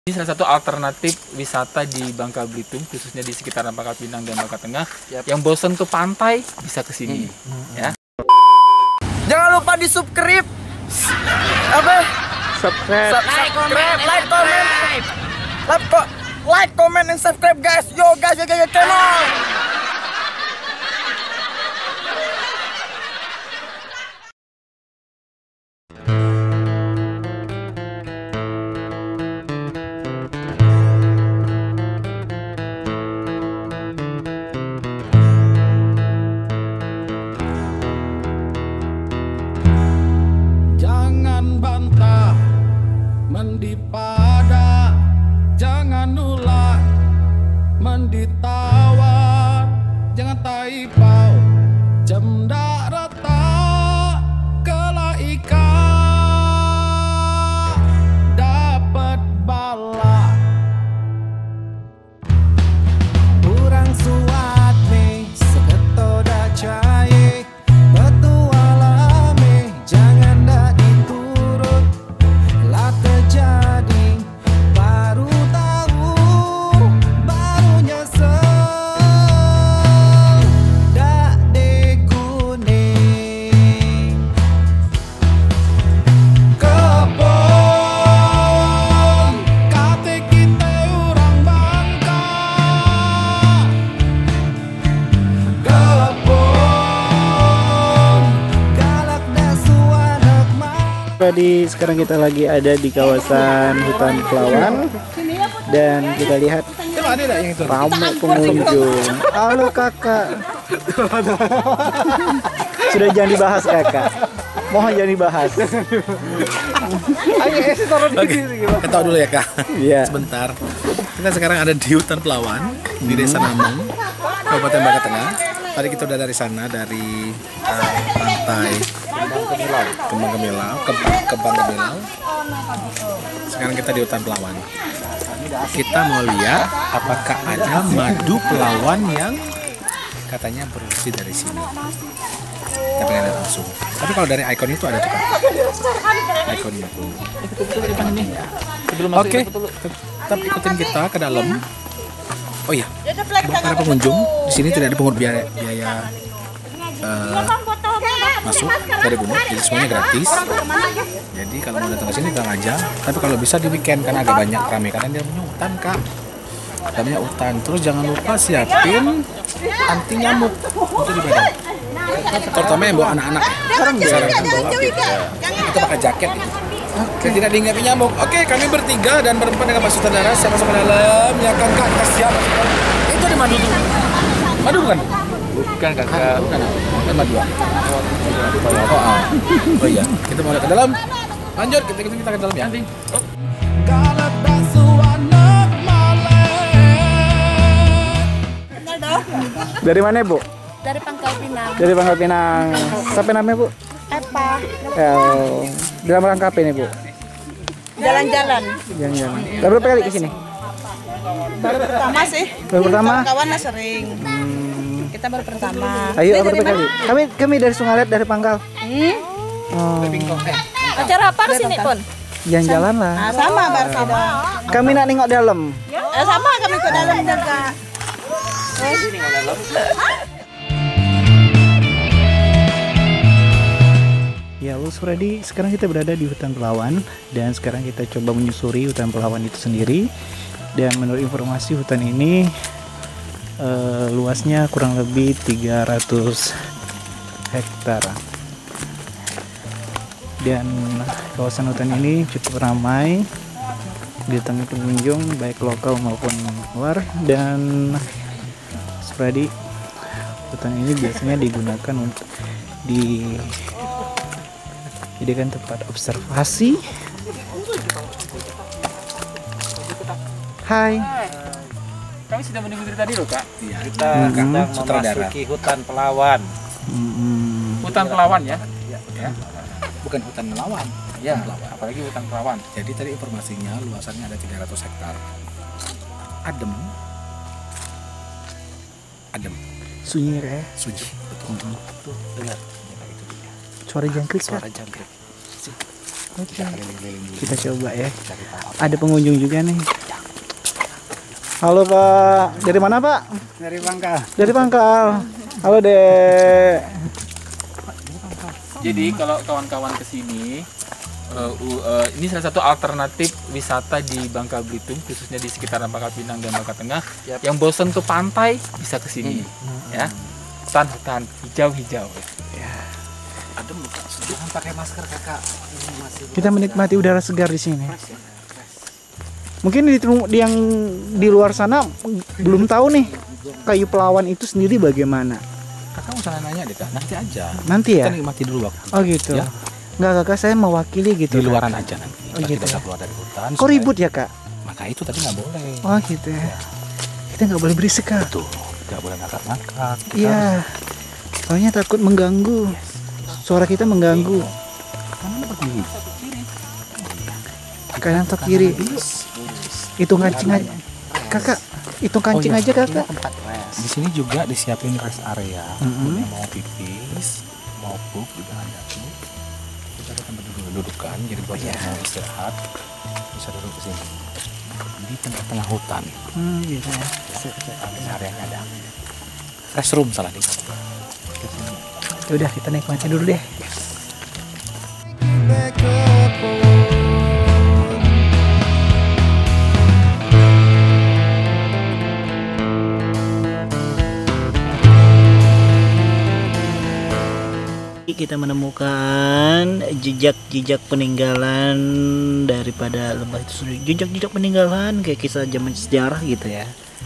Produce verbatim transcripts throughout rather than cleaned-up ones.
Ini salah satu alternatif wisata di Bangka Belitung, khususnya di sekitaran Pangkal Pinang dan Bangka Tengah. Yep. Yang bosan ke pantai bisa ke sini, hmm. ya. Jangan lupa di subscribe, apa? Subscribe, like, comment, like, comment, like, like, comment, and subscribe, guys. Yo, guys, yo, yo, yo, come on. Bantah mendipada, jangan ulah menditawa, jangan taipau cemdak rata kelaika dapat bala kurang suat me seketo dak cair betuala me jangan dak terjadi baru tahu baru nyesel dak degune kebon kate kita orang Bangka kebon galak dasu anak mal. Tadi sekarang kita lagi ada di kawasan hutan Pelawan dan kita lihat ramai pengunjung. Halo kakak. Sudah jangan dibahas kakak. Mohon jangan dibahas. Oke, kita tahu dulu ya kak. Iya. Sebentar. Kita sekarang ada di hutan Pelawan di Desa Namung, Kabupaten Bangka Tengah. Tadi kita udah dari sana dari uh, pantai Kembang Gemilau, Kembang Gemilau. Sekarang kita di hutan Pelawan. Kita mau lihat apakah ada madu Pelawan yang katanya bersih dari sini. Kita pengen lihat langsung. Tapi kalau dari ikon itu ada tuh kan? Ikonnya tuh. Oke, tetap ikutin kita ke dalam. Oh iya, buat para pengunjung di sini tidak ada pungut biaya, biaya uh, masuk dari gunung, jadi semuanya gratis. Jadi kalau mau datang ke sini datang aja. Tapi kalau bisa di weekend kan agak banyak ramai karena dia punya hutan kak, namanya hutan. Terus jangan lupa siapin anti nyamuk untuk di badan, terutama yang bawa anak-anak. Disarankan bawa kita pakai jaket gitu. Oke, tidak diingat nyamuk. Oke, kami bertiga dan berempat dengan Pak Sutradara siap masuk ke dalam. Ya kan kak, kita siap. Itu di madu tuh. Madu bukan? Bukan kakak. Bukan. Bukan madu. Oh, oh. Oh iya, kita mau lihat ke dalam. Lanjut, kita kita, kita ke dalam ya. Dari mana Bu? Dari Pangkal Pinang. Dari Pangkal Pinang. Siapa namanya Bu? Epa. El. Dalam rangka apa ini Bu? Jalan-jalan. Jalan-jalan. Udah berapa kali ke sini? Baru pertama sih. Baru pertama? Kawan sering. Hmm. Kita baru pertama. Ayo berapa kali? Kami kami dari Sungalet dari Pangkal. Hmm. Oh. Acara apa ke sini pun? Jalan-jalan lah. Ah, sama bar sama. Kami nak nengok dalam. Eh, sama kami ke dalam juga. Ya, Lus Freddy, sekarang kita berada di hutan Pelawan dan sekarang kita coba menyusuri hutan Pelawan itu sendiri. Dan menurut informasi hutan ini eh, luasnya kurang lebih tiga ratus hektar. Dan kawasan hutan ini cukup ramai didatangi pengunjung baik lokal maupun luar. Dan Freddy, hutan ini biasanya digunakan untuk di jadikan tempat observasi. Hai. Kami sudah menunggu dari tadi loh kak. Iya. Kita Hmm, sedang sutradara. memasuki hutan Pelawan. Hmm. Hutan Pelawan ya. Ya. Bukan hutan melawan. Ya. Hutan Pelawan. Apalagi hutan Pelawan. Jadi tadi informasinya luasannya ada tiga ratus hektar. Adem. Adem. Sunyi ya. Sunyi. Betul. Tuh, dengar. Suara jangkrik. Suara jangkrik. Oke. Kita coba ya. Ada pengunjung juga nih. Halo Pak, dari mana Pak? Dari Bangka. Dari Pangkal. Halo Dek. Jadi kalau kawan-kawan kesini, uh, uh, ini salah satu alternatif wisata di Bangka Belitung, khususnya di sekitaran Pangkal Pinang dan Bangka Tengah. Yep. Yang bosan ke pantai bisa kesini, hmm. ya. Hutan-hutan hijau-hijau. Ya. Adem bukan? Jangan pakai masker kakak. Ini masih Kita menikmati udara segar di sini. Mungkin di, di yang di luar sana belum tahu nih kayu pelawan itu sendiri bagaimana. Kakak usah nanya deh kak, nanti aja. Nanti ya? Kita nikmati dulu waktu. Oh gitu. Ya? Nggak kakak, saya mewakili gitu. Di luaran aja nanti. Oh gitu. Kita keluar dari hutan. Kok ribut ya kak? Maka itu tadi nggak boleh. Oh gitu ya. Ya. Kita nggak boleh berisik kak. Betul. Nggak boleh ngangkat-ngangkat. Iya. Soalnya takut mengganggu. Suara kita mengganggu. Kanan atau kiri? Kanan atau kiri? Itu kancing aja. Kakak, itu kancing Oh, iya. aja kakak. Di sini juga disiapin rest area. Mm-hmm. Yang mau pipis, mau pup juga ada tuh. Kita ada tempat duduk dudukan, jadi buat yang mau istirahat bisa duduk di sini. Di tengah-tengah hutan. Hmm, gitu ya. Rest areanya ada. Restroom salah nih. Udah, kita nikmati dulu deh. Kita menemukan jejak-jejak peninggalan daripada lembah itu sendiri. Jejak-jejak peninggalan kayak kisah zaman sejarah gitu ya.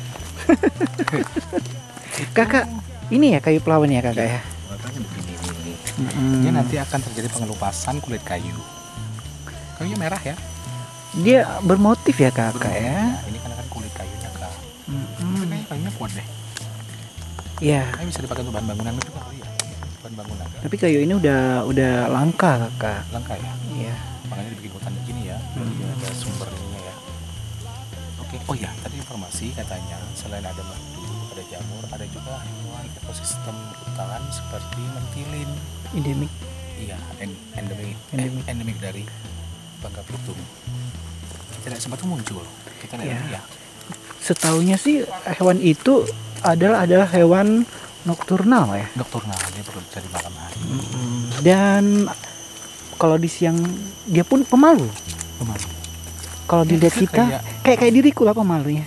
Kakak, ini ya kayu pelawan ya kakak ya? Makanya begini nih. Mm-hmm. Dia nanti akan terjadi pengelupasan kulit kayu. Kayunya merah ya? Dia bermotif ya kakak ya? Nah, ini kan kan kulit kayunya kak. Mm-hmm. Kayaknya kayunya kuat deh. Iya. Kayak bisa dipakai untuk bahan bangunan juga kali ya. Bahan bangunan. Tapi kayu ini udah udah langka kakak. Langka ya. Iya. Makanya dibikin hutan begini ya. Hmm. Biar ada sumbernya ya. Oke. Oh ya, tadi informasi katanya selain ada madu, ada jamur, ada juga hewan ekosistem hutan seperti mentilin. Endemik. Iya, en endemik. Endemik. Eh, endemik dari Bangka Belitung. Tidak sempat muncul. Kita lihat Iya. dulu ya. Setaunya sih hewan itu adalah adalah hewan nokturnal ya. Nokturnal, dia perlu cari malam hari. Mm-hmm. Dan kalau di siang dia pun pemalu. Pemalu. Kalau dilihat Dia kita kayak- kayak kayak diriku lah pemalunya.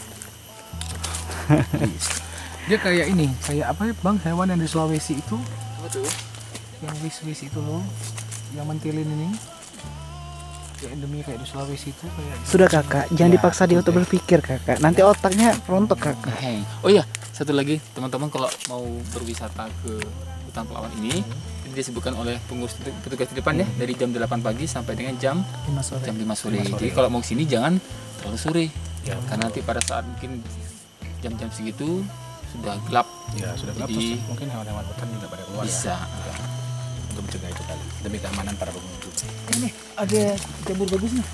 Dia kayak ini, kayak apa ya bang, hewan yang di Sulawesi itu, Betul. yang wis-wis itu loh, yang mentilin ini, yang endemi kayak di Sulawesi itu kayak. Sudah kakak, jangan Ya, dipaksa dia untuk udah. berpikir kakak. Nanti otaknya rontok kakak. Oh iya, satu lagi teman-teman kalau mau berwisata ke hutan pelawan ini, ini disebutkan oleh pengurus petugas di depan ya, dari jam delapan pagi sampai dengan jam lima sore. jam lima sore. lima sore. Jadi kalau mau kesini jangan terlalu sore, Ya. karena nanti pada saat mungkin jam-jam segitu sudah gelap. Ya sudah gelap, Jadi- terus mungkin hewan-hewan hutan juga pada keluar Bisa. ya. Untuk mencegah itu kali, demi keamanan para pengunjung. Ini ada jamur bagus nih.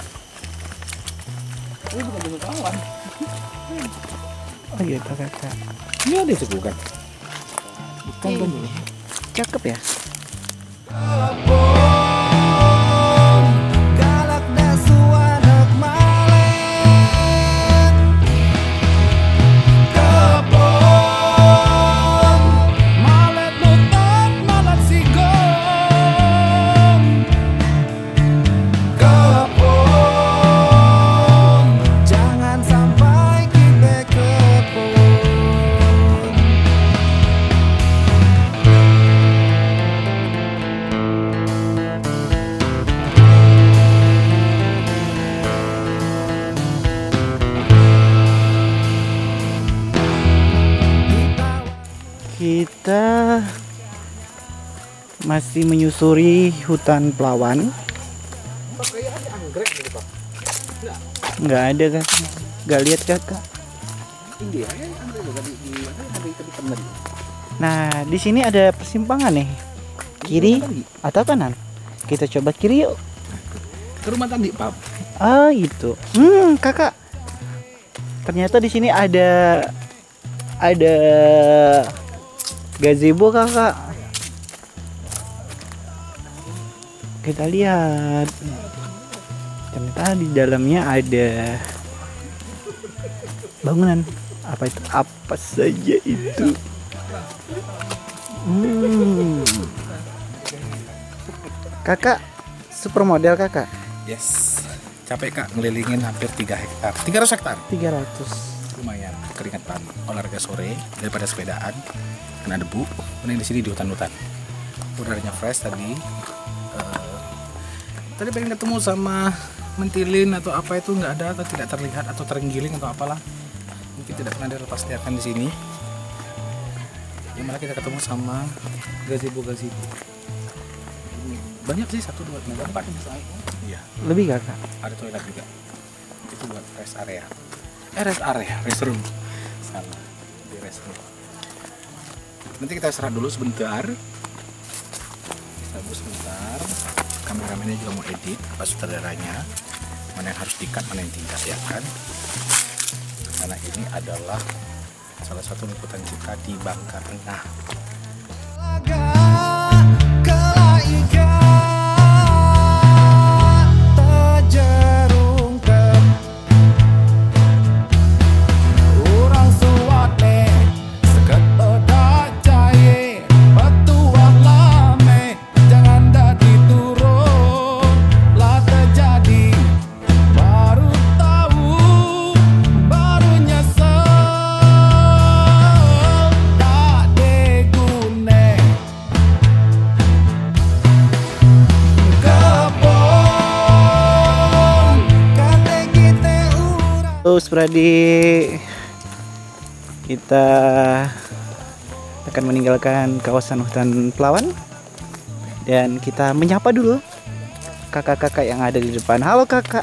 Ini bukan jamur pelawan. Oh gitu kakak. Ini ada itu bukan? Bukan kan ini. Cakep ya. Kita masih menyusuri hutan pelawan. Nggak ada kan? Nggak lihat kakak. Nah, di sini ada persimpangan nih. Kiri atau kanan? Kita coba kiri yuk. Ke rumah tadi, Pap. Ah, gitu. Hmm, kakak. Ternyata di sini ada ada gazebo kakak. Kita lihat. Ternyata di dalamnya ada bangunan. Apa itu? Apa saja itu? Hmm. Kakak supermodel kakak. Yes. Capek kak ngelilingin hampir tiga hektar. tiga ratus hektar. tiga ratus. Lumayan keringetan. Olahraga sore daripada sepedaan kena debu. Mending di sini di hutan-hutan. Udaranya fresh tadi. Uh, tadi pengen ketemu sama mentilin atau apa itu nggak ada atau tidak terlihat atau terenggiling atau apalah. Mungkin tidak pernah dilepas liarkan di sini. Ya malah kita ketemu sama gazebo-gazebo. Banyak sih, satu dua tiga empat misalnya. Iya. Lebih kakak. Ada toilet juga. Itu buat rest area. Eh rest area, restroom. Salah. Di restroom. Nanti kita istirahat dulu sebentar. Istirahat dulu sebentar. Kameramennya juga mau edit apa sutradaranya. Mana yang harus di-cut, mana yang tidak ya kan. Karena ini adalah salah satu liputan kita di Bangka Tengah. Terus Brady, kita akan meninggalkan kawasan hutan Pelawan dan kita menyapa dulu kakak-kakak yang ada di depan. Halo kakak.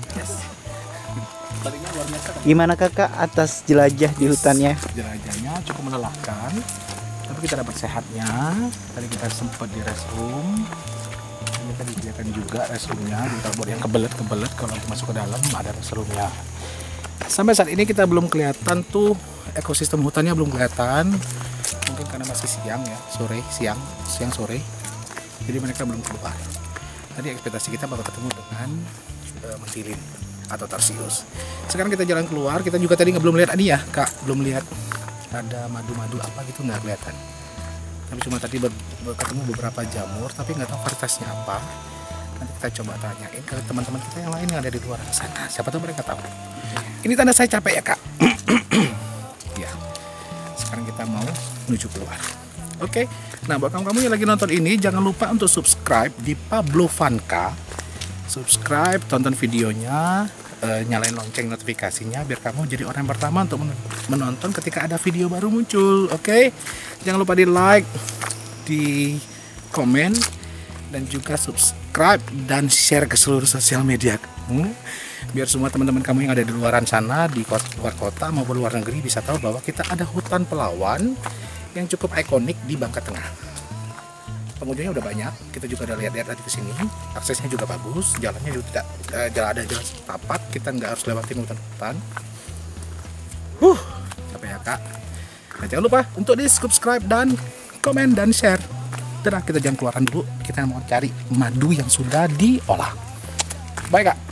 Gimana kakak atas jelajah di hutannya? Jelajahnya cukup melelahkan, tapi kita dapat sehatnya. Tadi kita sempat di restroom. Ini tadi disediakan juga restroomnya. Kita buat yang kebelet-kebelet kalau masuk ke dalam ada restroomnya. Sampai saat ini kita belum kelihatan tuh ekosistem hutannya belum kelihatan. Mungkin karena masih siang ya, sore, siang, siang sore. Jadi mereka belum keluar. Tadi ekspektasi kita bakal ketemu dengan uh, mentilin atau tarsius. Sekarang kita jalan keluar. Kita juga tadi nggak belum lihat ini ya, kak, belum lihat ada madu-madu apa gitu, nggak kelihatan. Tapi cuma tadi ber, ber, ketemu beberapa jamur, tapi nggak tahu varietasnya apa. Nanti kita coba tanyain ke teman-teman kita yang lain yang ada di luar sana. Siapa tahu mereka tahu. Ini tanda saya capek ya kak. Ya. Sekarang kita mau menuju keluar. Oke. Nah buat kamu-kamu yang lagi nonton ini, jangan lupa untuk subscribe di Pablo Vanka. Subscribe, tonton videonya, e, nyalain lonceng notifikasinya biar kamu jadi orang yang pertama untuk menonton ketika ada video baru muncul. Oke. Jangan lupa di like, di komen, dan juga subscribe dan share ke seluruh sosial media kamu. Biar semua teman-teman kamu yang ada di luaran sana, di luar kota maupun luar negeri bisa tahu bahwa kita ada hutan Pelawan yang cukup ikonik di Bangka Tengah. Pengunjungnya udah banyak, kita juga udah lihat-lihat tadi ke sini. Aksesnya juga bagus, jalannya juga tidak eh, jalan ada jalan setapak, kita nggak harus lewatin hutan-hutan. Huh, capek ya kak. Nah, jangan lupa untuk di subscribe dan komen dan share. Dan kita jangan keluaran dulu, kita mau cari madu yang sudah diolah. Bye kak.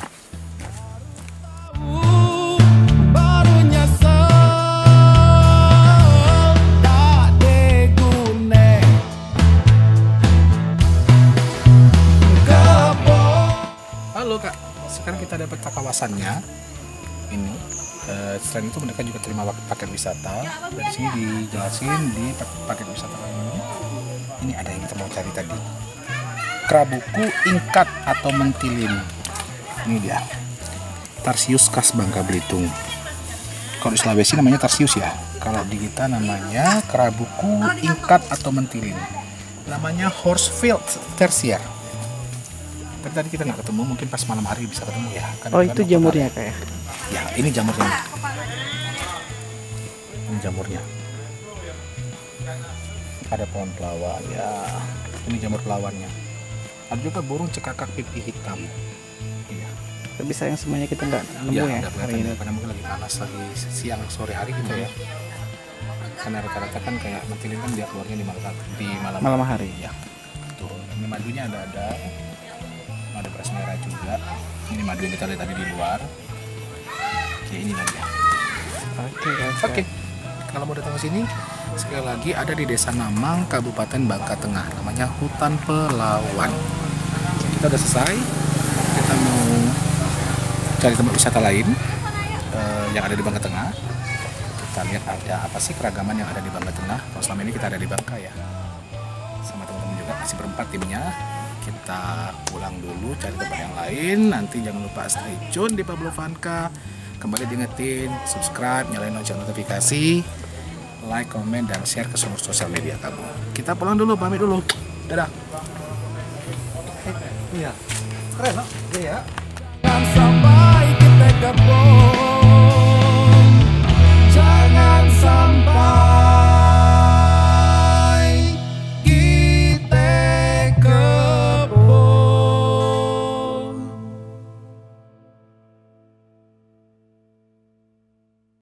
Halo kak, sekarang kita dapat kawasannya ini. Uh, selain itu mereka juga terima paket wisata. Dari sini dijelasin di paket wisata ini. Ini ada yang kita mau cari tadi. Kerabuku ingkat atau mentilin. Ini dia. Tarsius khas Bangka Belitung. Kalau di Sulawesi namanya tarsius ya. Kalau di kita namanya kerabuku ingkat atau mentilin. Namanya Horsfield tertiary. Tapi tadi kita nggak ketemu, mungkin pas malam hari bisa ketemu ya. Kan Oh itu jamurnya kayak? Ya ini jamurnya. Ini jamurnya. Ada pohon pelawan ya. Ini jamur pelawannya. Ada juga burung cekakak pipi hitam. Iya. Tapi sayang semuanya kita nggak nemu Ya, ya, nggak hari kelihatan ini. ya, karena mungkin lagi panas, lagi siang sore hari gitu ya. Karena rata-rata kan kayak mentilin kan dia keluarnya di malam di malam, Malam hari. ya. Tuh, ini madunya ada ada. Ada beras merah juga. Ini madu yang kita lihat tadi di luar. Oke, ini lagi ya. Oke guys. Oke, kalau mau datang ke sini, sekali lagi ada di Desa Namang, Kabupaten Bangka Tengah, namanya Hutan Pelawan. Kita udah selesai, kita mau cari tempat wisata lain uh, yang ada di Bangka Tengah. Kita lihat ada apa sih keragaman yang ada di Bangka Tengah. Kalau selama ini kita ada di Bangka ya, sama teman-teman juga masih berempat timnya. Kita pulang dulu cari tempat yang lain. Nanti jangan lupa stay tune di Pablo Vanka. Kembali diingetin, subscribe, nyalain lonceng notifikasi, like, komen, dan share ke seluruh sosial media kamu. Kita pulang dulu, pamit dulu. Dadah. Iya. Keren loh. Iya. Sampai kita gabung.